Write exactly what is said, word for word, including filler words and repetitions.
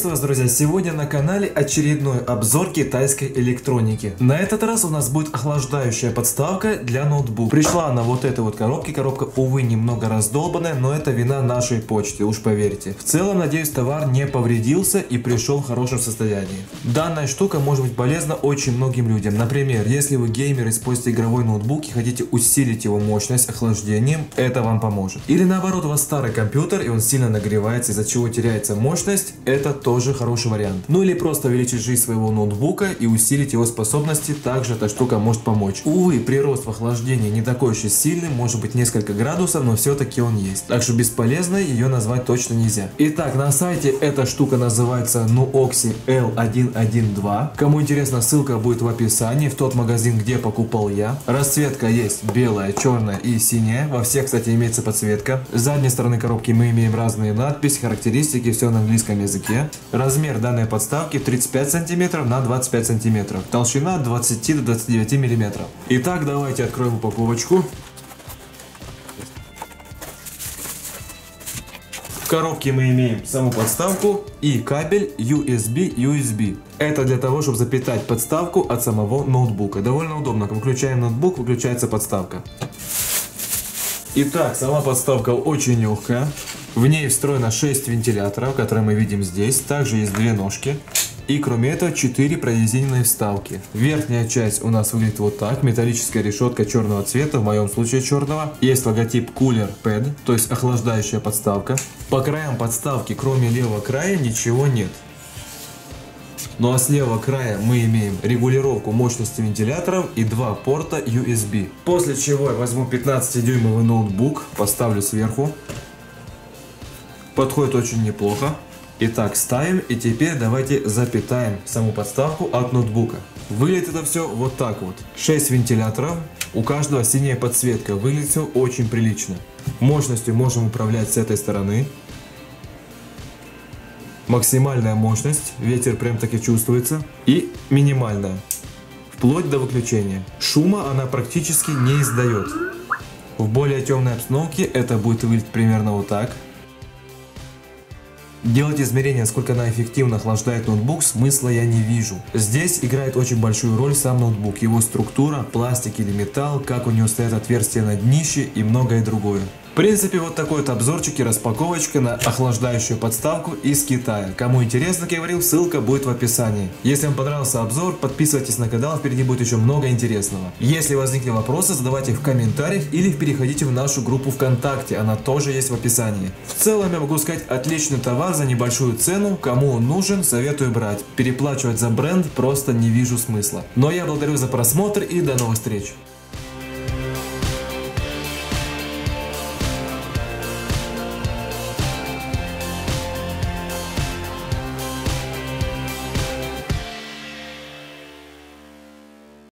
Приветствую вас, друзья! Сегодня на канале очередной обзор китайской электроники. На этот раз у нас будет охлаждающая подставка для ноутбука. Пришла она вот этой вот коробке. Коробка, увы, немного раздолбанная, но это вина нашей почты, уж поверьте. В целом, надеюсь, товар не повредился и пришел в хорошем состоянии. Данная штука может быть полезна очень многим людям. Например, если вы геймер, используете игровой ноутбук и хотите усилить его мощность охлаждением, это вам поможет. Или наоборот, у вас старый компьютер и он сильно нагревается, из-за чего теряется мощность, это тоже хороший вариант. Ну или просто увеличить жизнь своего ноутбука и усилить его способности, также эта штука может помочь. Увы, прирост в охлаждении не такой уж и сильный, может быть несколько градусов, но все-таки он есть. Так что бесполезной ее назвать точно нельзя. Итак, на сайте эта штука называется Nuoxi эл сто двенадцать. Кому интересно, ссылка будет в описании, в тот магазин, где покупал я. Расцветка есть белая, черная и синяя. Во всех, кстати, имеется подсветка. С задней стороны коробки мы имеем разные надписи, характеристики, все на английском языке. Размер данной подставки тридцать пять сантиметров на двадцать пять сантиметров. Толщина от двадцати до двадцати девяти миллиметров. Итак, давайте откроем упаковочку. В коробке мы имеем саму подставку и кабель ю эс би ю эс би. Это для того, чтобы запитать подставку от самого ноутбука. Довольно удобно. Выключаем ноутбук, выключается подставка. Итак, сама подставка очень легкая. В ней встроено шесть вентиляторов, которые мы видим здесь. Также есть две ножки. И кроме этого четыре прорезиненные вставки. Верхняя часть у нас выглядит вот так. Металлическая решетка черного цвета, в моем случае черного. Есть логотип Cooler Pad, то есть охлаждающая подставка. По краям подставки, кроме левого края, ничего нет. Ну а с левого края мы имеем регулировку мощности вентиляторов и два порта ю эс би. После чего я возьму пятнадцатидюймовый ноутбук, поставлю сверху. Подходит очень неплохо. Итак, ставим, и теперь давайте запитаем саму подставку от ноутбука. Выглядит это все вот так вот. шесть вентиляторов, у каждого синяя подсветка, выглядит все очень прилично. Мощностью можем управлять с этой стороны. Максимальная мощность, ветер прям таки чувствуется. И минимальная, вплоть до выключения. Шума она практически не издает. В более темной обстановке это будет выглядеть примерно вот так. Делать измерения, сколько она эффективно охлаждает ноутбук, смысла я не вижу. Здесь играет очень большую роль сам ноутбук, его структура, пластик или металл, как у него стоят отверстия на днище и многое другое. В принципе, вот такой вот обзорчик и распаковочка на охлаждающую подставку из Китая. Кому интересно, как я говорил, ссылка будет в описании. Если вам понравился обзор, подписывайтесь на канал, впереди будет еще много интересного. Если возникли вопросы, задавайте в комментариях или переходите в нашу группу ВКонтакте, она тоже есть в описании. В целом, я могу сказать, отличный товар за небольшую цену, кому он нужен, советую брать. Переплачивать за бренд просто не вижу смысла. Но я благодарю за просмотр и до новых встреч.